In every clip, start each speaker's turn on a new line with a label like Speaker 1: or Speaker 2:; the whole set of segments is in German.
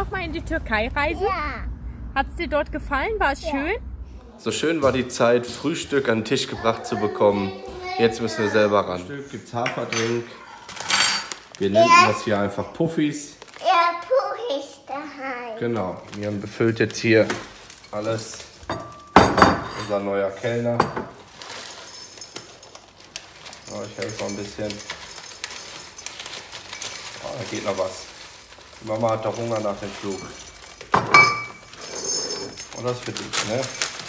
Speaker 1: noch mal in die Türkei reisen?
Speaker 2: Ja.
Speaker 1: Hat es dir dort gefallen? War es schön?
Speaker 3: So schön war die Zeit, Frühstück an den Tisch gebracht zu bekommen. Jetzt müssen wir selber ran. Frühstück gibt's Haferdrink. Wir nennen das hier einfach Puffis.
Speaker 2: Ja, Puffis daheim.
Speaker 3: Genau. Jan befüllt jetzt hier alles. Unser neuer Kellner. Oh, ich helfe mal ein bisschen. Oh, da geht noch was. Die Mama hat doch Hunger nach dem Flug. Und das für dich, ne?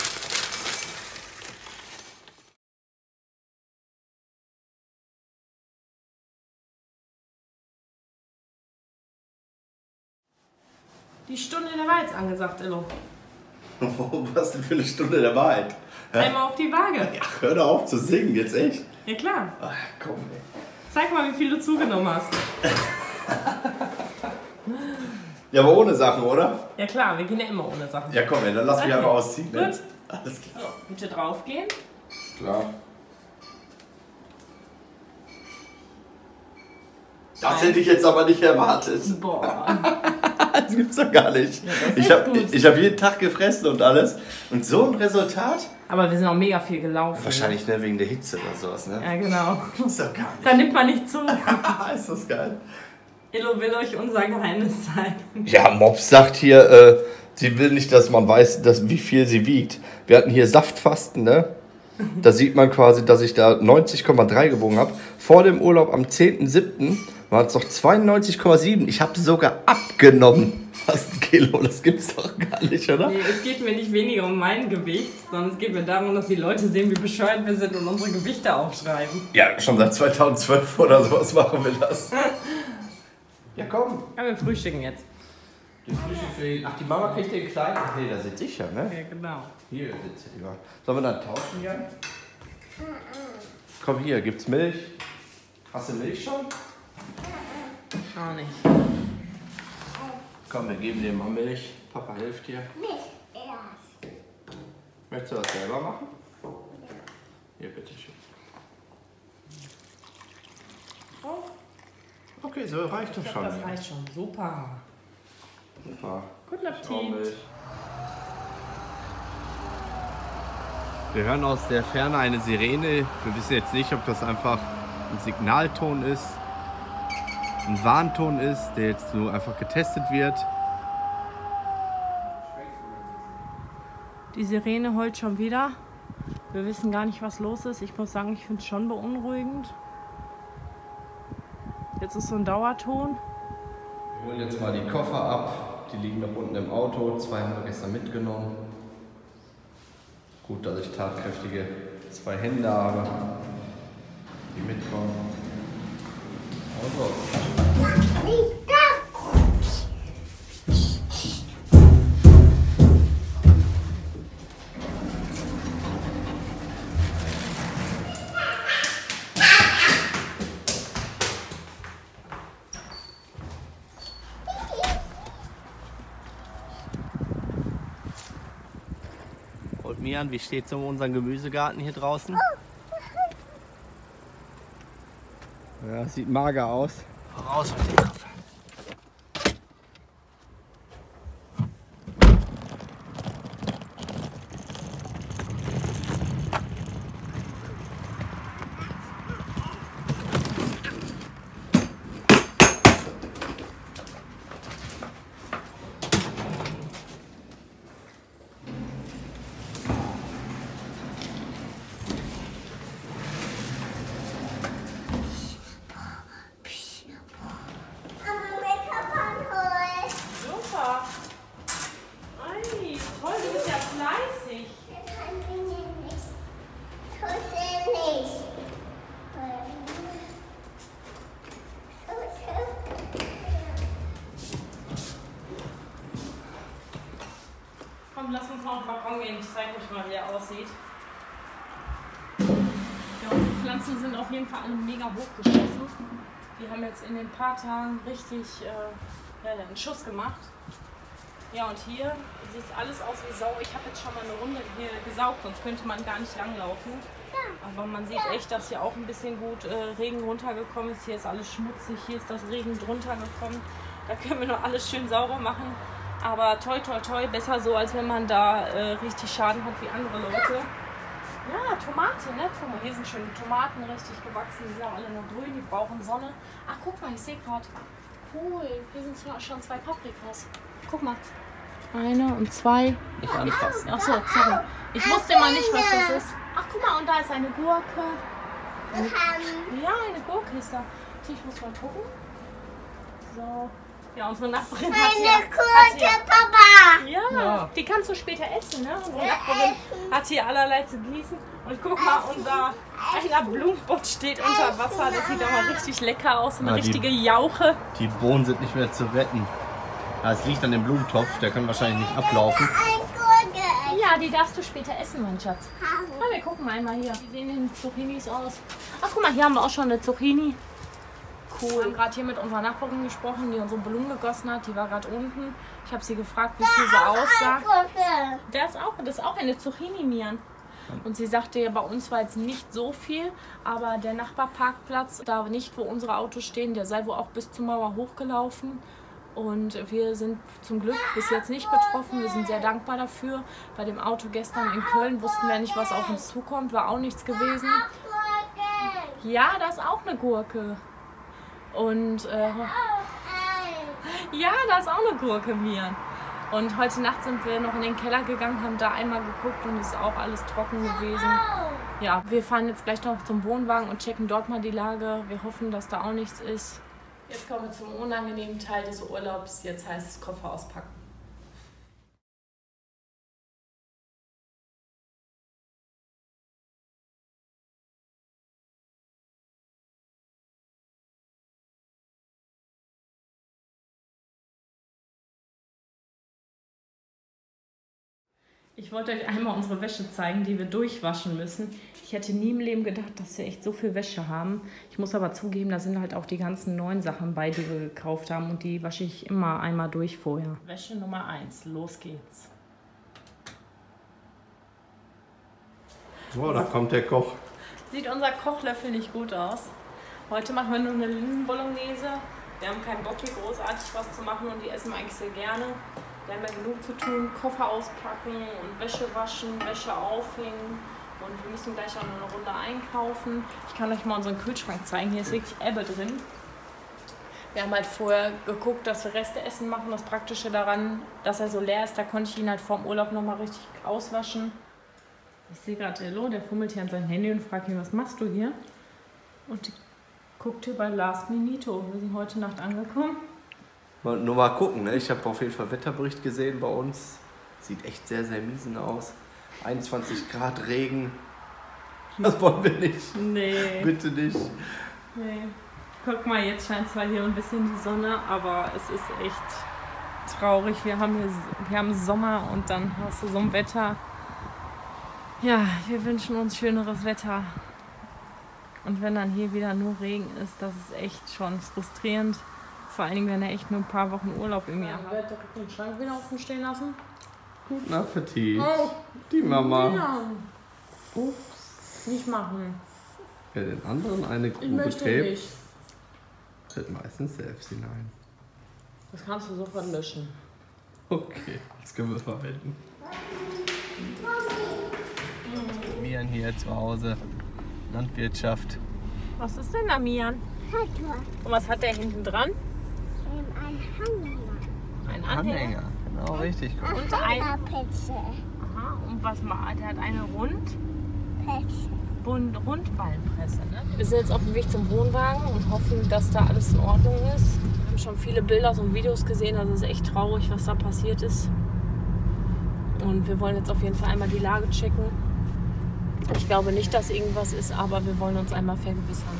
Speaker 1: Die Stunde der Wahrheit ist angesagt, Illo.
Speaker 3: Was denn für eine Stunde der Wahrheit?
Speaker 1: Einmal auf die Waage.
Speaker 3: Ja, hör doch auf zu singen, jetzt echt.
Speaker 1: Ja klar.
Speaker 3: Ach, komm, ey.
Speaker 1: Zeig mal, wie viel du zugenommen hast.
Speaker 3: Ja, aber ohne Sachen, oder?
Speaker 1: Ja klar, wir gehen ja immer ohne Sachen.
Speaker 3: Ja, komm, ey, dann lass mich
Speaker 1: Okay.
Speaker 3: einfach ausziehen. Ne?
Speaker 1: Gut.
Speaker 3: Alles klar.
Speaker 1: So, bitte draufgehen.
Speaker 3: Klar. Das hätte ich jetzt aber nicht erwartet.
Speaker 1: Boah.
Speaker 3: Das gibt's doch gar nicht.
Speaker 1: Ja, das ist
Speaker 3: ich habe
Speaker 1: gut.
Speaker 3: hab jeden Tag gefressen und alles. Und so ein Resultat?
Speaker 1: Aber wir sind auch mega viel gelaufen.
Speaker 3: Wahrscheinlich ne, wegen der Hitze oder sowas, ne?
Speaker 1: Ja, genau.
Speaker 3: Gibt's doch gar
Speaker 1: Da nimmt man nicht zu.
Speaker 3: nicht. Ist das geil.
Speaker 1: Illo will euch unser Geheimnis zeigen.
Speaker 3: Ja, Mops sagt hier, sie will nicht, dass man weiß, wie viel sie wiegt. Wir hatten hier Saftfasten, ne? Da sieht man quasi, dass ich da 90,3 gewogen habe. Vor dem Urlaub am 10.07. waren es noch 92,7. Ich habe sogar abgenommen. Fast ein Kilo, das gibt's doch gar nicht, oder?
Speaker 1: Nee, es geht mir nicht weniger um mein Gewicht, sondern es geht mir darum, dass die Leute sehen, wie bescheuert wir sind und unsere Gewichte aufschreiben.
Speaker 3: Ja, schon seit 2012 oder sowas machen wir das. Ja, komm.
Speaker 1: Ja, wir frühstücken jetzt.
Speaker 3: Die Frühstück für ihn. Ach, die Mama kriegt den kleinen. Ach nee, da sitze ich ja, ne?
Speaker 1: Ja, genau.
Speaker 3: Hier sitzt sie lieber. Sollen wir dann tauschen, Jan? Komm hier, gibt's Milch? Hast du Milch schon?
Speaker 1: Auch nicht.
Speaker 3: Komm, wir geben dir mal Milch. Papa hilft dir.
Speaker 2: Nicht erst.
Speaker 3: Möchtest du das selber machen? Hier, bitteschön.
Speaker 1: Oh,
Speaker 3: Okay, so reicht
Speaker 1: ich
Speaker 3: doch
Speaker 1: glaube,
Speaker 3: schon.
Speaker 1: das reicht schon. Super.
Speaker 3: Super.
Speaker 1: Guten
Speaker 3: Auch
Speaker 1: Appetit.
Speaker 3: Milch. Wir hören aus der Ferne eine Sirene. Wir wissen jetzt nicht, ob das einfach ein Signalton ist, ein Warnton ist, der jetzt nur einfach getestet wird.
Speaker 1: Die Sirene heult schon wieder. Wir wissen gar nicht, was los ist. Ich muss sagen, ich finde es schon beunruhigend. Jetzt ist so ein Dauerton.
Speaker 3: Wir holen jetzt mal die Koffer ab. Die liegen noch unten im Auto. 2 haben wir gestern mitgenommen. Gut, dass ich tatkräftige 2 Hände habe, die mitkommen. Also.
Speaker 2: Nicht da.
Speaker 3: Und Mian, wie steht es um unseren Gemüsegarten hier draußen? Ja, sieht mager aus. Raus mit dem Kopf.
Speaker 2: Aber mit Papa holen.
Speaker 1: Super. Ei, toll, du bist ja fleißig.
Speaker 2: Wir können ihn nicht. Tut er nicht.
Speaker 1: Komm, lass uns mal auf den Balkon gehen. Ich zeige euch mal, wie er aussieht. Ja, und die Pflanzen sind auf jeden Fall alle mega hochgeschossen. Die haben jetzt in den paar Tagen richtig einen Schuss gemacht. Ja, und hier sieht alles aus wie Sau. Ich habe jetzt schon mal eine Runde hier gesaugt, sonst könnte man gar nicht langlaufen. Aber man sieht echt, dass hier auch ein bisschen gut Regen runtergekommen ist. Hier ist alles schmutzig, hier ist das Regen drunter gekommen. Da können wir noch alles schön sauber machen. Aber toi, toi, toi, besser so, als wenn man da richtig Schaden hat wie andere Leute. Ja, Tomate, ne? Guck mal, hier sind schöne Tomaten richtig gewachsen. Die sind alle noch grün, die brauchen Sonne. Ach, guck mal, ich sehe gerade. Cool, hier sind schon 2 Paprikas. Guck mal. 1 und 2.
Speaker 3: Nicht anfassen.
Speaker 1: Ach so, sorry. Ich wusste mal nicht, was das ist. Ach, guck mal, und da ist eine Gurke. Ja, eine Gurke ist da. Ich muss mal gucken. So. Ja, unsere Nachbarin hat hier...
Speaker 2: Papa.
Speaker 1: Ja, die kannst du später essen, ne? Unsere Nachbarin hat hier allerlei zu gießen. Und guck mal, unser einer Blumenpott steht unter Wasser. Das sieht doch mal richtig lecker aus. Eine richtige Jauche.
Speaker 3: Die Bohnen sind nicht mehr zu retten. Es liegt an dem Blumentopf, der kann wahrscheinlich nicht ablaufen.
Speaker 1: Ja, die darfst du später essen, mein Schatz. Na, wir gucken mal einmal hier. Wie sehen die Zucchinis aus? Ach, guck mal, hier haben wir auch schon eine Zucchini. Cool. Wir haben gerade hier mit unserer Nachbarin gesprochen, die unsere Blumen gegossen hat. Die war gerade unten. Ich habe sie gefragt, wie es hier so aussah. Das ist auch eine Zucchini, Mian. Und sie sagte, ja, bei uns war jetzt nicht so viel, aber der Nachbarparkplatz, da nicht, wo unsere Autos stehen, der sei wohl auch bis zur Mauer hochgelaufen. Und wir sind zum Glück bis jetzt nicht betroffen. Wir sind sehr dankbar dafür. Bei dem Auto gestern in Köln wussten wir nicht, was auf uns zukommt. War auch nichts gewesen. Ja, da ist auch eine Gurke. Und ja, da ist auch eine Gurke, Mian. Und heute Nacht sind wir noch in den Keller gegangen, haben da einmal geguckt und es ist auch alles trocken gewesen. Ja, wir fahren jetzt gleich noch zum Wohnwagen und checken dort mal die Lage. Wir hoffen, dass da auch nichts ist. Jetzt kommen wir zum unangenehmen Teil des Urlaubs. Jetzt heißt es Koffer auspacken. Ich wollte euch einmal unsere Wäsche zeigen, die wir durchwaschen müssen. Ich hätte nie im Leben gedacht, dass wir echt so viel Wäsche haben. Ich muss aber zugeben, da sind halt auch die ganzen neuen Sachen bei, die wir gekauft haben. Und die wasche ich immer einmal durch vorher. Wäsche Nummer 1, los geht's.
Speaker 3: Oh, da kommt der Koch.
Speaker 1: Sieht unser Kochlöffel nicht gut aus. Heute machen wir nur eine Linsenbolognese. Wir haben keinen Bock, hier großartig was zu machen und die essen wir eigentlich sehr gerne. Wir haben ja genug zu tun, Koffer auspacken und Wäsche waschen, Wäsche aufhängen und wir müssen gleich auch noch eine Runde einkaufen. Ich kann euch mal unseren Kühlschrank zeigen, hier ist wirklich Ebbe drin. Wir haben halt vorher geguckt, dass wir Reste essen machen. Das Praktische daran, dass er so leer ist, da konnte ich ihn halt vorm Urlaub nochmal richtig auswaschen. Ich sehe gerade, der fummelt hier an sein Handy und fragt ihn, was machst du hier? Und guckt hier bei Last Minito. Wir sind heute Nacht angekommen.
Speaker 3: Nur mal gucken, ne? Ich habe auf jeden Fall Wetterbericht gesehen bei uns. Sieht echt sehr, sehr miesen aus. 21 Grad Regen. Das wollen wir nicht. Nee. Bitte nicht.
Speaker 1: Nee. Guck mal, jetzt scheint zwar hier ein bisschen die Sonne, aber es ist echt traurig. Wir haben Sommer und dann hast du so ein Wetter. Ja, wir wünschen uns schöneres Wetter. Und wenn dann hier wieder nur Regen ist, das ist echt schon frustrierend. Vor allen Dingen, wenn er echt nur ein paar Wochen Urlaub im Jahr hat. Ich werde den Schrank wieder offen stehen lassen.
Speaker 3: Guten Appetit. Oh. Die Mama.
Speaker 1: Ja. Ups, nicht machen.
Speaker 3: Ja, den anderen eine Grube Tape. Tritt meistens selbst hinein.
Speaker 1: Das kannst du sofort löschen.
Speaker 3: Okay, das können wir verhalten. Mian hier zu Hause. Landwirtschaft.
Speaker 1: Was ist denn da, Mian? Und was hat der hinten dran?
Speaker 2: Ein
Speaker 1: Anhänger. Ein Anhänger.
Speaker 3: Genau, richtig.
Speaker 1: Und eine Pizza. Aha, und was macht der? Hat eine Rundballenpresse. Ne? Wir sind jetzt auf dem Weg zum Wohnwagen und hoffen, dass da alles in Ordnung ist. Wir haben schon viele Bilder und Videos gesehen, also es ist echt traurig, was da passiert ist. Und wir wollen jetzt auf jeden Fall einmal die Lage checken. Ich glaube nicht, dass irgendwas ist, aber wir wollen uns einmal vergewissern.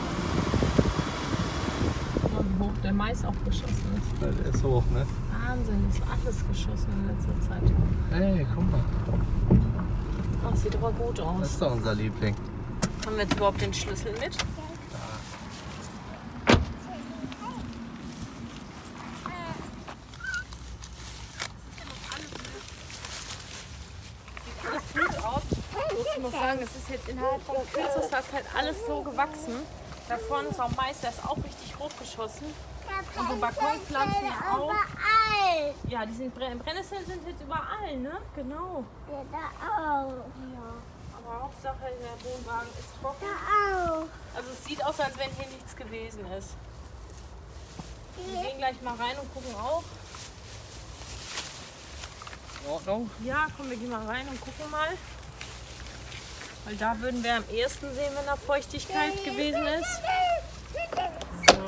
Speaker 1: Und hoch der Mais auch geschossen ist.
Speaker 3: Ja, der ist hoch, ne?
Speaker 1: Wahnsinn, ist alles geschossen in letzter Zeit.
Speaker 3: Hey, guck mal.
Speaker 1: Oh, sieht aber gut aus.
Speaker 3: Das ist doch unser Liebling.
Speaker 1: Haben wir jetzt überhaupt den Schlüssel mit? Ich muss sagen, es ist jetzt innerhalb von kürzester Zeit alles so gewachsen. Da vorne ist auch Mais, der ist auch richtig hochgeschossen. Unsere Balkonpflanzen ja auch.
Speaker 2: Überall.
Speaker 1: Ja, die sind Brennnesseln sind jetzt überall, ne? Genau.
Speaker 2: Ja, da auch.
Speaker 1: Ja, aber Hauptsache der Wohnwagen ist trocken.
Speaker 2: Da auch.
Speaker 1: Also es sieht aus, als wenn hier nichts gewesen ist. Wir gehen gleich mal rein und gucken auch.
Speaker 3: In Ordnung.
Speaker 1: Ja, komm, wir gehen mal rein und gucken mal. Weil da würden wir am ehesten sehen, wenn da Feuchtigkeit gewesen ist. So.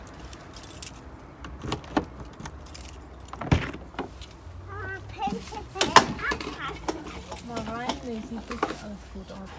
Speaker 1: Mal rein. Nee, sieht wirklich alles gut aus.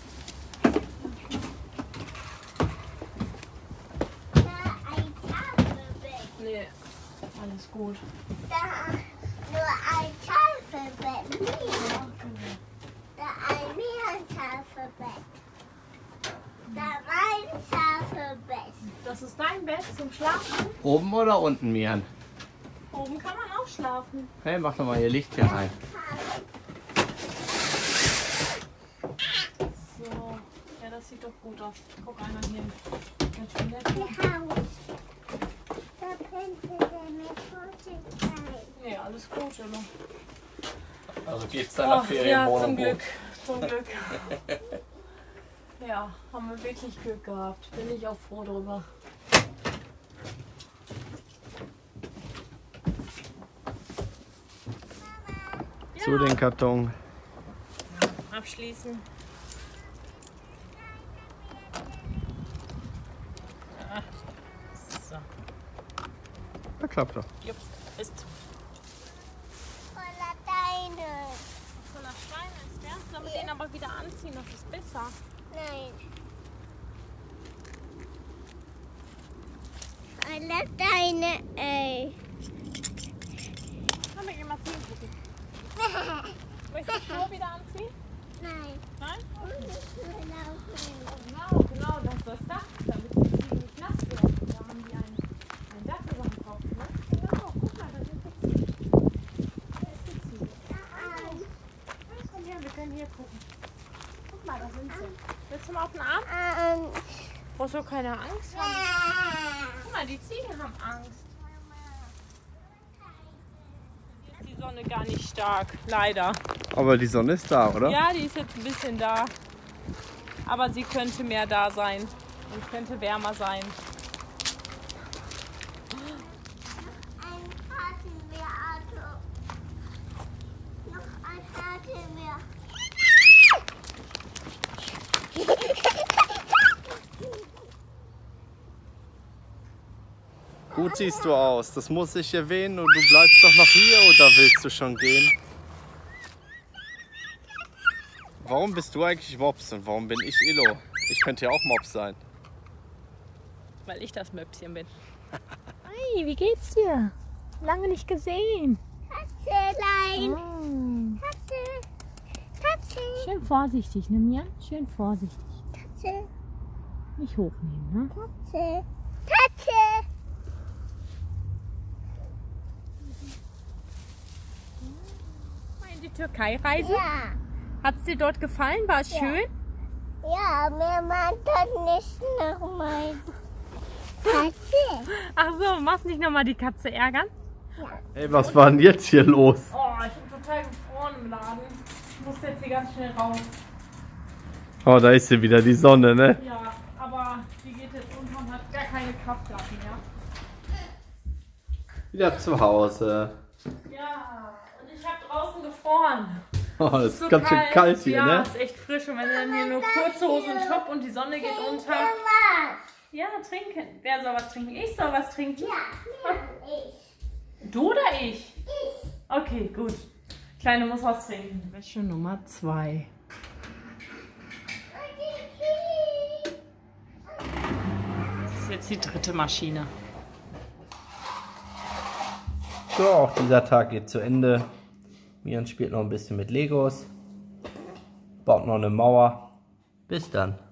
Speaker 1: Nee, alles gut.
Speaker 2: Da nur ein Tafelbett. Da ein Mehrtafelbett. Da mein Tafelbett.
Speaker 1: Das ist dein Bett zum Schlafen.
Speaker 3: Oben oder unten, Mian?
Speaker 1: Oben kann man auch schlafen.
Speaker 3: Hey, mach doch mal hier Licht hier rein.
Speaker 1: So, ja, das sieht doch gut aus. Guck einmal hin. Ganz schön nett.
Speaker 2: Die Haus. Da könnte der mit Vorsicht.
Speaker 1: Nee, alles gut, oder?
Speaker 3: Also geht's deiner
Speaker 1: Ja,
Speaker 3: Ferienwohnung
Speaker 1: zum Glück.
Speaker 3: gut?
Speaker 1: Zum Glück. Ja, haben wir wirklich Glück gehabt. Bin ich auch froh drüber.
Speaker 3: Zu den Karton.
Speaker 1: Abschließen. Ja. So.
Speaker 3: Da klappt doch.
Speaker 1: Jups, ist
Speaker 2: Voller Deine.
Speaker 1: voller Steine ist der. Sollen wir den aber wieder anziehen? Das ist besser.
Speaker 2: Nein. Voller Deine, ey.
Speaker 1: Komm, wir gehen mal ziehen gucken. Möchtest du die Schuhe wieder anziehen?
Speaker 2: Nein.
Speaker 1: Nein?
Speaker 2: Und nicht mehr laufen.
Speaker 1: Genau, das ist das Dach, damit die Ziegen nicht nass werden. Da haben die ein Dach über dem Kopf. Ne? Genau, guck mal, da sind die Ziegen. Da ist die Ziege. Komm her, wir können hier gucken. Guck mal, da sind sie. Willst du mal auf den Arm? Brauchst du keine Angst haben? Guck mal, die Ziegen haben Angst. Jetzt ist die Sonne gar nicht stark, leider.
Speaker 3: Aber die Sonne ist da, oder?
Speaker 1: Ja, die ist jetzt ein bisschen da. Aber sie könnte mehr da sein und könnte wärmer sein.
Speaker 2: Ein Fahrtenwehr-Auto. Noch ein Fahrtenwehr.
Speaker 3: Gut siehst du aus. Das muss ich erwähnen. Und du bleibst doch noch hier oder willst du schon gehen? Warum bist du eigentlich Mops und warum bin ich Illo? Ich könnte ja auch Mops sein.
Speaker 1: Weil ich das Möpschen bin. Hi, wie geht's dir? Lange nicht gesehen.
Speaker 2: Katzelein.
Speaker 1: Oh.
Speaker 2: Katze. Katze.
Speaker 1: Schön vorsichtig, ne Mian? Schön vorsichtig.
Speaker 2: Katze.
Speaker 1: Nicht hochnehmen, ne?
Speaker 2: Katze. Katze.
Speaker 1: Mal in die Türkei reisen?
Speaker 2: Ja.
Speaker 1: Hat's dir dort gefallen? War es schön?
Speaker 2: Ja, mir meint das nicht nochmal. Katze.
Speaker 1: Ach so, machst nicht nochmal die Katze ärgern?
Speaker 3: Ey, was war denn jetzt hier los?
Speaker 1: Oh, ich bin total gefroren im Laden. Ich muss jetzt hier ganz schnell raus.
Speaker 3: Oh, da ist sie wieder, die Sonne, ne?
Speaker 1: Ja, aber die geht jetzt unter und hat gar keine Kraftplatten mehr.
Speaker 3: Wieder zu Hause.
Speaker 1: Ja, und ich habe draußen gefroren.
Speaker 3: Oh, es ist
Speaker 1: So
Speaker 3: ganz schön kalt hier,
Speaker 1: ja,
Speaker 3: ne?
Speaker 1: ist echt frisch. Und wenn dann hier nur kurze Hose und Top und die Sonne geht unter.
Speaker 2: Was?
Speaker 1: Ja, trinken. Wer soll was trinken? Ich soll was trinken.
Speaker 2: Ja, ich.
Speaker 1: Du oder ich?
Speaker 2: Ich.
Speaker 1: Okay, gut. Kleine muss was trinken. Wäsche Nummer 2. Das ist jetzt die dritte Maschine.
Speaker 3: So, auch dieser Tag geht zu Ende. Mian spielt noch ein bisschen mit Legos. Baut noch eine Mauer. Bis dann.